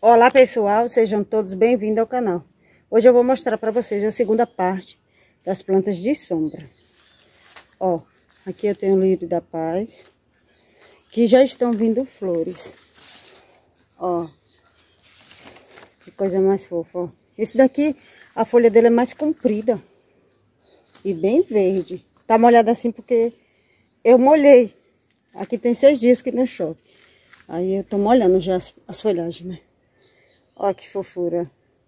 Olá pessoal, sejam todos bem-vindos ao canal. Hoje eu vou mostrar para vocês a segunda parte das plantas de sombra. Ó, aqui eu tenho o lírio da paz, que já estão vindo flores. Ó, que coisa mais fofa, ó. Esse daqui, a folha dele é mais comprida e bem verde. Tá molhada assim porque eu molhei. Aqui tem 6 dias que não chove. Aí eu tô molhando já as folhagens, né? Ó que fofura.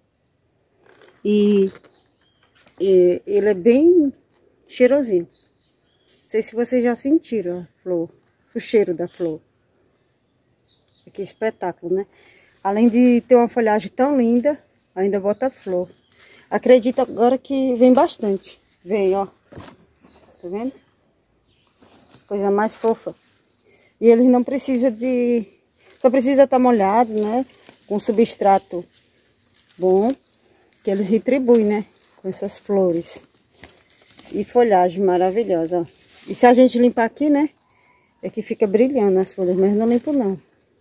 E ele é bem cheirosinho. Não sei se vocês já sentiram a flor, o cheiro da flor. Que espetáculo, né? Além de ter uma folhagem tão linda, ainda bota flor. Acredito agora que vem bastante. Vem, ó. Tá vendo? Coisa mais fofa. E eles não precisam de... Só precisa estar molhado, né? Com substrato bom, que eles retribuem, né? Com essas flores. E folhagem maravilhosa, ó. E se a gente limpar aqui, né? É que fica brilhando as folhas, mas não limpo não.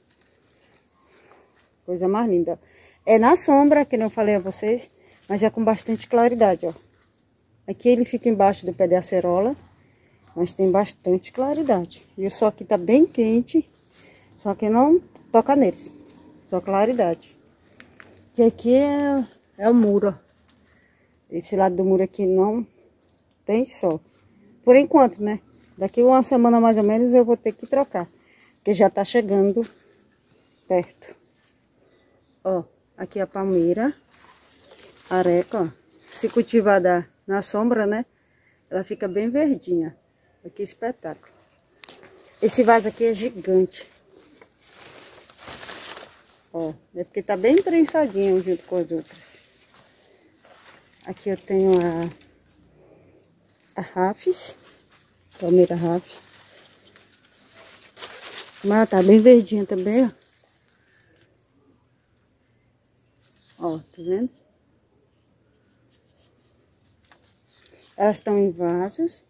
Coisa mais linda. É na sombra, que não falei a vocês, mas é com bastante claridade, ó. Aqui ele fica embaixo do pé de acerola, mas tem bastante claridade. E o sol aqui tá bem quente, só que não toca neles. Só claridade. E aqui é o muro, ó. Esse lado do muro aqui não tem sol. Por enquanto, né? Daqui uma semana mais ou menos eu vou ter que trocar. Porque já tá chegando perto. Ó, aqui a palmeira. Areca, ó. Se cultivada na sombra, né? Ela fica bem verdinha. Olha que espetáculo. Esse vaso aqui é gigante. Ó, é porque tá bem prensadinho junto com as outras. Aqui eu tenho a Rafis, palmeira Rafis. Mas tá bem verdinha também, ó. Ó, tá vendo? Elas estão em vasos.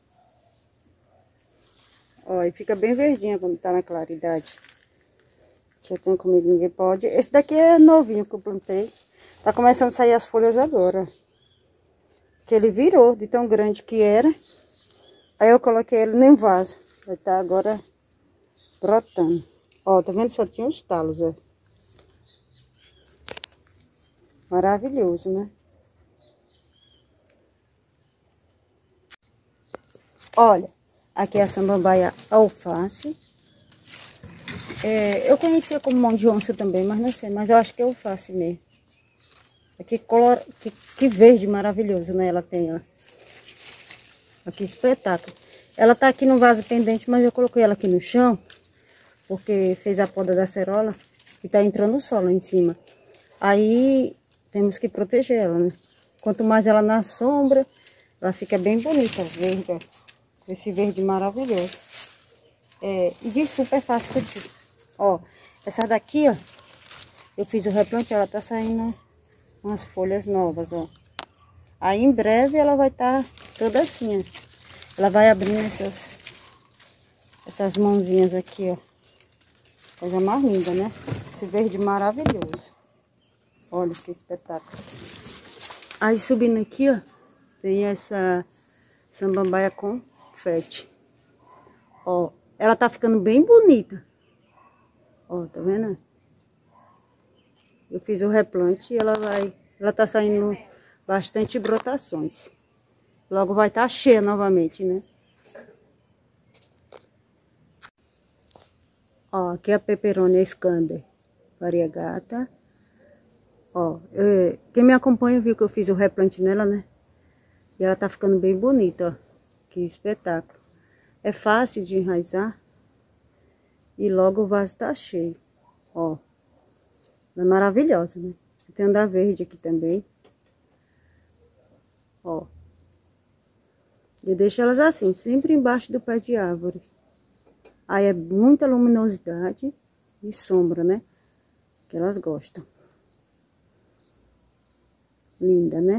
Ó, e fica bem verdinha quando tá na claridade. Que eu tenho comigo, ninguém pode. Esse daqui é novinho que eu plantei. Tá começando a sair as folhas agora. Que ele virou de tão grande que era. Aí eu coloquei ele em vaso. Vai estar agora brotando. Ó, tá vendo? Só tinha uns talos, ó. Maravilhoso, né? Olha, aqui é a samambaia alface. Eu conhecia como mão de onça também, mas não sei. Mas eu acho que é alface mesmo. Aqui que verde maravilhoso, né? Ela tem, ó. Aqui espetáculo. Ela tá aqui no vaso pendente, mas eu coloquei ela aqui no chão. Porque fez a poda da acerola e tá entrando o sol lá em cima. Aí temos que proteger ela, né? Quanto mais ela na sombra, ela fica bem bonita, verde, ó. Esse verde maravilhoso. E de super fácil cultivo. Ó, essa daqui, ó, eu fiz o replante, ela tá saindo umas folhas novas, ó. Aí em breve ela vai estar toda assim, ó. Ela vai abrindo essas mãozinhas aqui, ó. Coisa mais linda, né? Esse verde maravilhoso. Olha que espetáculo. Aí subindo aqui, ó, tem essa samambaia confete. Ó, ela tá ficando bem bonita. Ó, tá vendo? Eu fiz o replante e ela tá saindo bastante brotações. Logo vai estar cheia novamente, né? Ó, aqui é a Peperomia Scander variegata. Ó, quem me acompanha viu que eu fiz o replante nela, né? E ela tá ficando bem bonita, ó. Que espetáculo. É fácil de enraizar. E logo o vaso tá cheio. Ó. É maravilhosa, né? Tem da verde aqui também. Ó. Eu deixo elas assim, sempre embaixo do pé de árvore. Aí é muita luminosidade e sombra, né? Que elas gostam. Linda, né?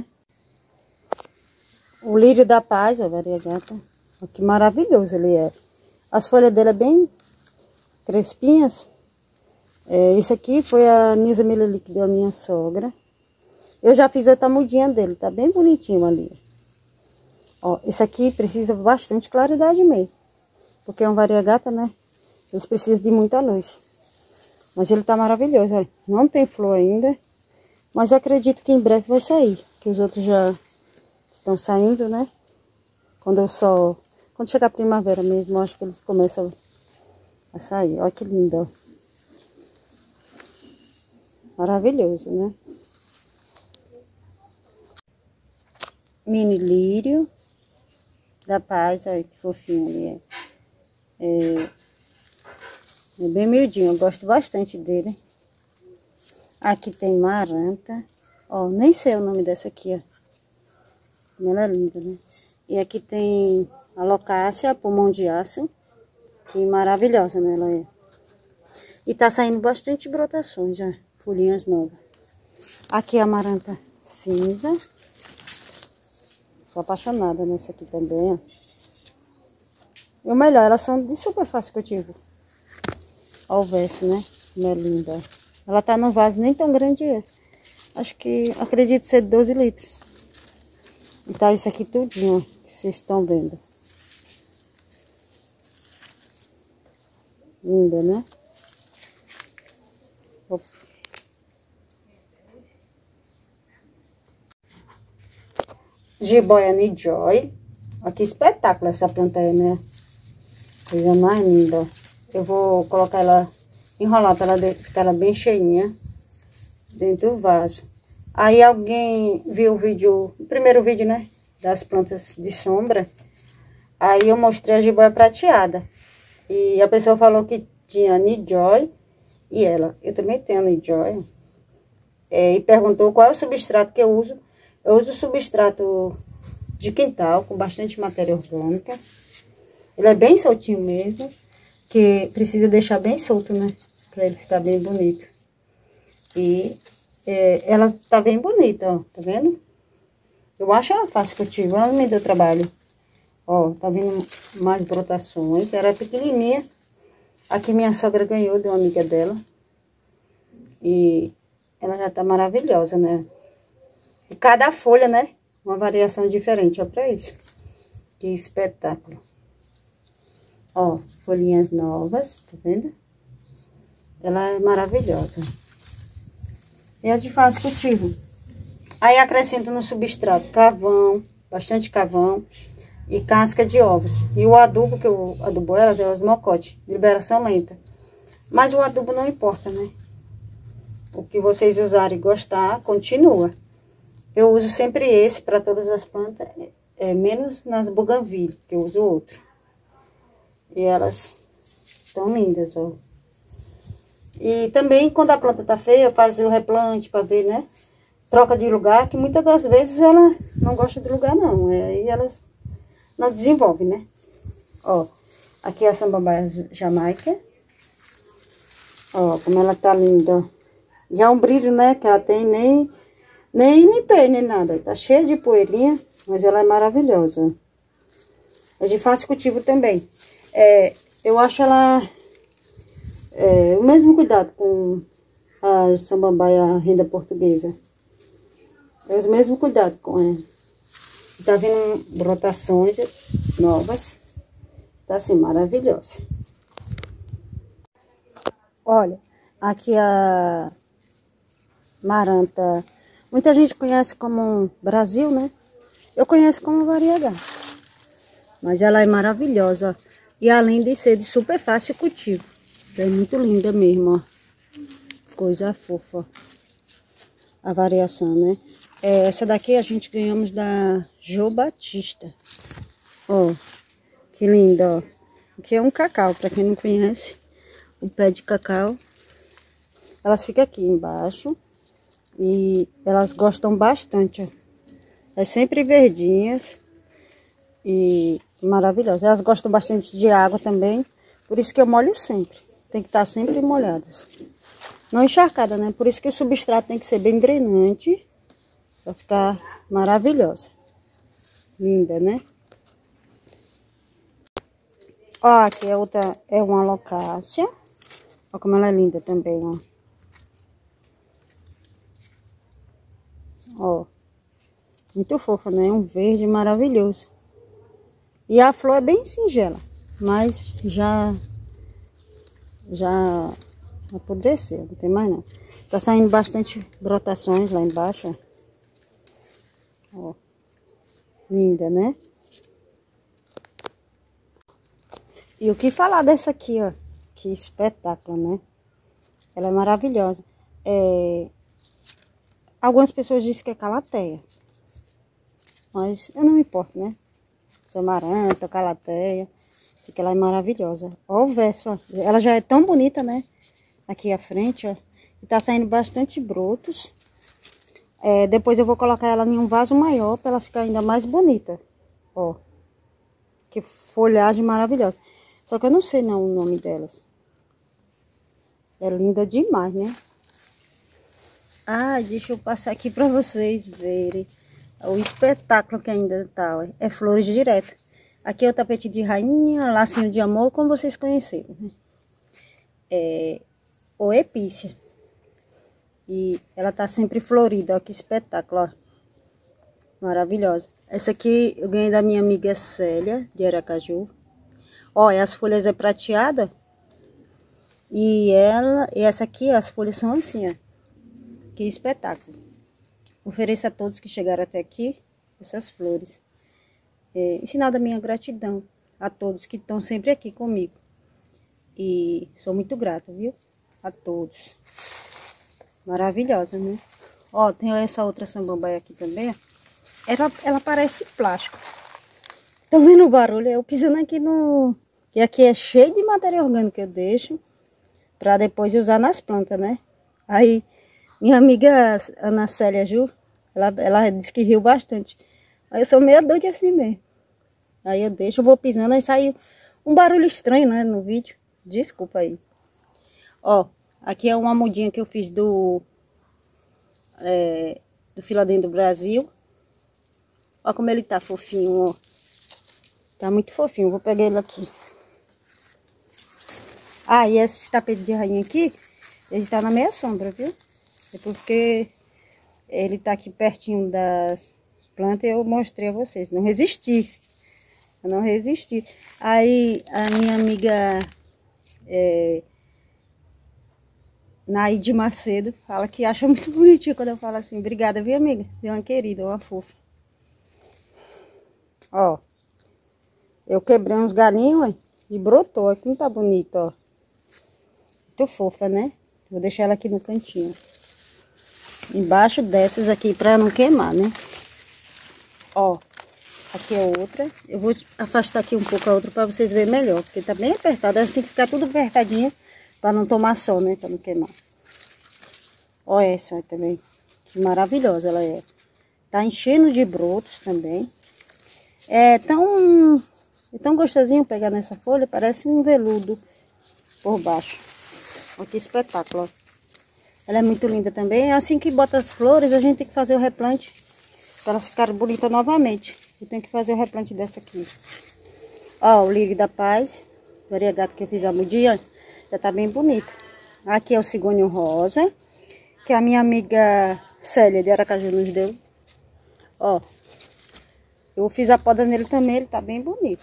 O lírio da paz, ó, variegata. Ó, que maravilhoso ele é. As folhas dele é bem crespinhas. Esse aqui foi a Nilza Meleli que deu a minha sogra. Eu já fiz outra mudinha dele, tá bem bonitinho ali. Ó, esse aqui precisa bastante claridade mesmo. Porque é um variegata, né? Eles precisam de muita luz. Mas ele tá maravilhoso, ó. Não tem flor ainda. Mas acredito que em breve vai sair. Que os outros já estão saindo, né? Quando chegar a primavera mesmo, eu acho que eles começam a sair. Olha que lindo, ó. Maravilhoso, né? Mini lírio da paz, olha que fofinho ali. É bem miudinho, eu gosto bastante dele. Aqui tem maranta. Ó, nem sei o nome dessa aqui, ó. Ela é linda, né? E aqui tem a locácia, pulmão de aço. Que maravilhosa, né? Ela é. E tá saindo bastante brotações já. Folhinhas novas. Aqui a maranta cinza. Sou apaixonada nessa aqui também, ó. E o melhor, elas são de super fácil cultivo. Olha o verso, né? Como é linda. Ela tá num vaso nem tão grande. Acho que, acredito ser 12 litros. E tá isso aqui tudinho, ó, que vocês estão vendo. Linda, né? Opa. Jiboia Nijoy. Olha que espetáculo essa planta aí, né? Coisa mais linda. Eu vou colocar ela, enrolar para ela ficar ela bem cheinha dentro do vaso. Aí alguém viu o vídeo, o primeiro vídeo, né? Das plantas de sombra. Aí eu mostrei a jiboia prateada. E a pessoa falou que tinha Nijoy e ela. Eu também tenho Nijoy. E perguntou qual é o substrato que eu uso. Eu uso substrato de quintal, com bastante matéria orgânica. Ele é bem soltinho mesmo, que precisa deixar bem solto, né? Pra ele ficar bem bonito. E ela tá bem bonita, ó, tá vendo? Eu acho ela fácil cultivo, ela não me deu trabalho. Ó, tá vindo mais brotações, ela é pequenininha. Aqui minha sogra ganhou de uma amiga dela. E ela já tá maravilhosa, né? E cada folha, né? Uma variação diferente, ó, pra isso. Que espetáculo. Ó, folhinhas novas, tá vendo? Ela é maravilhosa. E é de fácil cultivo. Aí acrescento no substrato carvão, bastante carvão e casca de ovos. E o adubo que eu adubo elas é os mocote, liberação lenta. Mas o adubo não importa, né? O que vocês usarem e gostar, continua. Eu uso sempre esse para todas as plantas, menos nas bougainville, que eu uso outro. E elas estão lindas, ó. E também, quando a planta tá feia, eu faço o replante para ver, né? Troca de lugar, que muitas das vezes ela não gosta de lugar, não. Aí elas não desenvolvem, né? Ó, aqui é a samambaia jamaica. Ó, como ela tá linda, ó. E é um brilho, né? Que ela tem, nem limpei, nem nada. Tá cheia de poeirinha, mas ela é maravilhosa. É de fácil cultivo também. Eu acho ela... o mesmo cuidado com a samambaia renda portuguesa. É o mesmo cuidado com ela. Tá vindo brotações novas. Tá assim, maravilhosa. Olha, aqui a maranta. Muita gente conhece como Brasil, né? Eu conheço como variegata. Mas ela é maravilhosa. E além de ser de super fácil cultivo. É muito linda mesmo, ó. Coisa fofa. A variação, né? Essa daqui a gente ganhamos da Jo Batista. Ó, que linda, ó. Aqui é um cacau, pra quem não conhece. O pé de cacau. Elas ficam aqui embaixo. E elas gostam bastante, ó. É sempre verdinhas. E maravilhosas. Elas gostam bastante de água também. Por isso que eu molho sempre. Tem que estar sempre molhadas. Não encharcada, né? Por isso que o substrato tem que ser bem drenante. Pra ficar maravilhosa. Linda, né? Ó, aqui é outra, é uma locácia. Olha como ela é linda também, ó. Ó. Muito fofa, né? Um verde maravilhoso. E a flor é bem singela, mas já apodreceu, não tem mais não. Tá saindo bastante brotações lá embaixo, ó. Ó. Linda, né? E o que falar dessa aqui, ó. Que espetáculo, né? Ela é maravilhosa. Algumas pessoas dizem que é calateia. Mas eu não me importo, né? Se é amaranta, calateia. Porque ela é maravilhosa. Ó o verso, ó. Ela já é tão bonita, né? Aqui à frente, ó. E tá saindo bastante brotos. Depois eu vou colocar ela em um vaso maior para ela ficar ainda mais bonita. Ó. Que folhagem maravilhosa. Só que eu não sei não o nome delas. É linda demais, né? Ah, deixa eu passar aqui para vocês verem o espetáculo que ainda tá, ó. É flores direto. Aqui é o tapete de rainha, lacinho de amor, como vocês conheceram, né? Ou epícia. E ela tá sempre florida, ó, que espetáculo, ó. Maravilhosa. Essa aqui eu ganhei da minha amiga Célia, de Aracaju. Ó, e as folhas é prateada. E essa aqui, as folhas são assim, ó. Que espetáculo. Ofereço a todos que chegaram até aqui essas flores. Em sinal da minha gratidão a todos que estão sempre aqui comigo. E sou muito grata, viu? A todos. Maravilhosa, né? Ó, tem essa outra samambaia aqui também, ó. Ela parece plástico. Tá vendo o barulho? Eu pisando aqui no... E aqui é cheio de matéria orgânica que eu deixo pra depois usar nas plantas, né? Aí, minha amiga Ana Célia Ju, ela disse que riu bastante. Aí eu sou meio doida assim mesmo. Aí eu deixo, eu vou pisando, aí saiu um barulho estranho, né, no vídeo. Desculpa aí. Ó, aqui é uma mudinha que eu fiz do Filadendro Brasil. Ó como ele tá fofinho, ó. Tá muito fofinho, vou pegar ele aqui. Ah, e esse tapete de rainha aqui, ele tá na meia sombra, viu? É porque ele tá aqui pertinho das plantas e eu mostrei a vocês. Não resisti. Eu não resisti. Aí a minha amiga Naide Macedo fala que acha muito bonitinho quando eu falo assim. Obrigada, viu, amiga? Você é uma querida, uma fofa. Ó. Eu quebrei uns galinhos, ó, e brotou. Aqui não tá bonito, ó. Muito fofa, né? Vou deixar ela aqui no cantinho. Embaixo dessas aqui pra não queimar, né? Ó. Aqui é outra. Eu vou afastar aqui um pouco a outra pra vocês verem melhor. Porque tá bem apertada. Elas tem que ficar tudo apertadinha pra não tomar sol, né? Pra não queimar. Ó essa também. Que maravilhosa ela é. Tá enchendo de brotos também. É tão gostosinho pegar nessa folha. Parece um veludo por baixo. Olha que espetáculo, ó. Ela é muito linda também. Assim que bota as flores, a gente tem que fazer o replante para elas ficarem bonitas novamente. Eu tenho que fazer o replante dessa aqui. Ó, o lírio da paz, variegado que eu fiz a mudinha, já tá bem bonito. Aqui é o cigônio rosa, que a minha amiga Célia de Aracaju nos deu. Ó, eu fiz a poda nele também, ele tá bem bonito.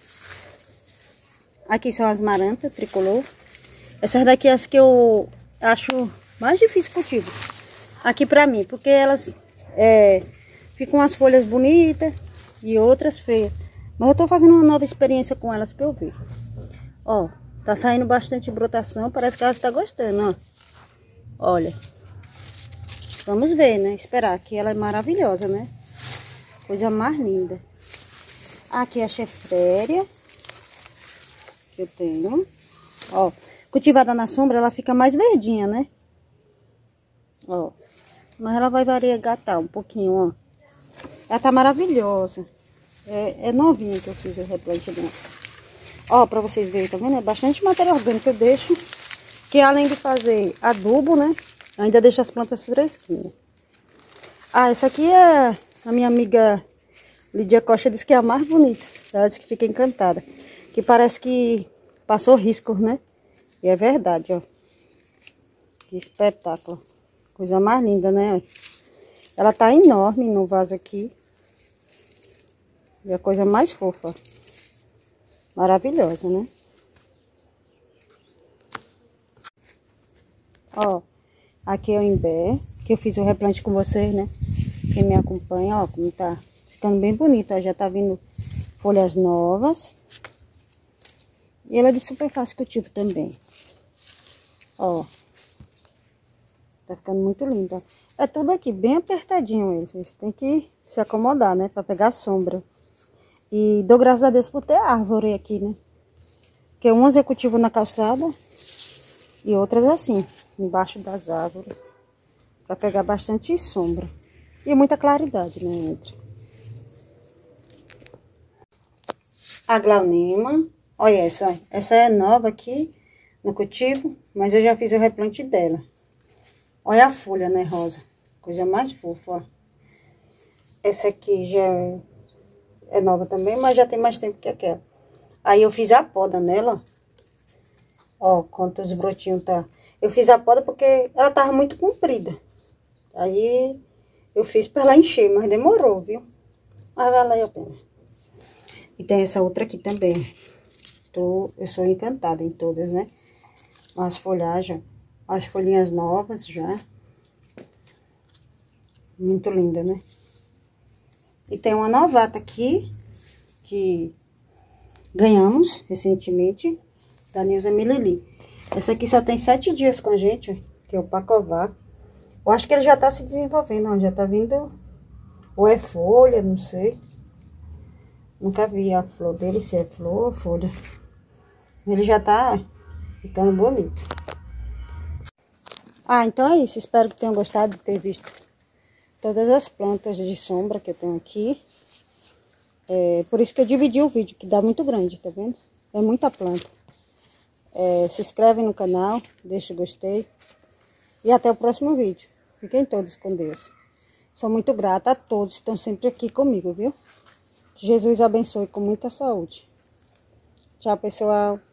Aqui são as marantas tricolor. Essas daqui é as que eu acho mais difícil cultivo aqui pra mim, porque elas ficam as folhas bonitas e outras feias. Mas eu tô fazendo uma nova experiência com elas pra eu ver. Ó, tá saindo bastante brotação, parece que elas tá gostando, ó. Olha. Vamos ver, né? Esperar, que ela é maravilhosa, né? Coisa mais linda. Aqui é a chefréria que eu tenho. Ó, cultivada na sombra, ela fica mais verdinha, né? Ó, mas ela vai variegatar um pouquinho, ó. Ela tá maravilhosa. É novinha que eu fiz o replante dela. Ó, pra vocês verem, tá vendo? É bastante matéria orgânica que eu deixo. Que além de fazer adubo, né? Ainda deixa as plantas fresquinhas. Ah, essa aqui é a minha amiga Lídia Costa, diz que é a mais bonita. Ela disse que fica encantada. Que parece que passou riscos, né? E é verdade, ó. Que espetáculo. Coisa mais linda, né? Ela tá enorme no vaso aqui. E a coisa mais fofa. Maravilhosa, né? Ó, aqui é o imbé, que eu fiz o replante com vocês, né? Quem me acompanha, ó, como tá ficando bem bonito, ó, já tá vindo folhas novas. E ela é de super fácil cultivo também. Ó, tá ficando muito linda. É tudo aqui bem apertadinho eles. Vocês tem que se acomodar, né? Pra pegar sombra. E dou graças a Deus por ter árvore aqui, né? Porque umas eu cultivo na calçada e outras assim, embaixo das árvores. Pra pegar bastante sombra. E muita claridade, né? Entre. A glaunema. Olha essa, ó. Essa é nova aqui no cultivo, mas eu já fiz o replante dela. Olha a folha, né, rosa? Coisa mais fofa, ó. Essa aqui já é nova também, mas já tem mais tempo que aquela. Aí eu fiz a poda nela, ó, quantos brotinhos tá. Eu fiz a poda porque ela tava muito comprida. Aí eu fiz pra ela encher, mas demorou, viu? Mas valeu a pena. E tem essa outra aqui também. Eu sou encantada em todas, né? As folhagens, as folhinhas novas já. Muito linda, né? E tem uma novata aqui, que ganhamos recentemente, da Nilza Milili. Essa aqui só tem 7 dias com a gente, ó, que é o Pacovar. Eu acho que ele já tá se desenvolvendo, ó, já tá vindo, ou é folha, não sei. Nunca vi a flor dele, se é flor ou folha. Ele já tá ficando bonito. Ah, então é isso. Espero que tenham gostado de ter visto todas as plantas de sombra que eu tenho aqui. Por isso que eu dividi o vídeo, que dá muito grande, tá vendo? É muita planta. Se inscreve no canal, deixa o gostei. E até o próximo vídeo. Fiquem todos com Deus. Sou muito grata a todos que estão sempre aqui comigo, viu? Que Jesus abençoe com muita saúde. Tchau, pessoal.